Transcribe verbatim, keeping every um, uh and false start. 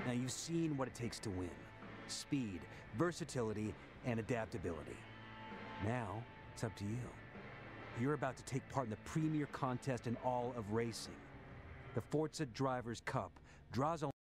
Now, you've seen what it takes to win. Speed, versatility, and adaptability. Now, it's up to you. You're about to take part in the premier contest in all of racing. The Forza Drivers' Cup draws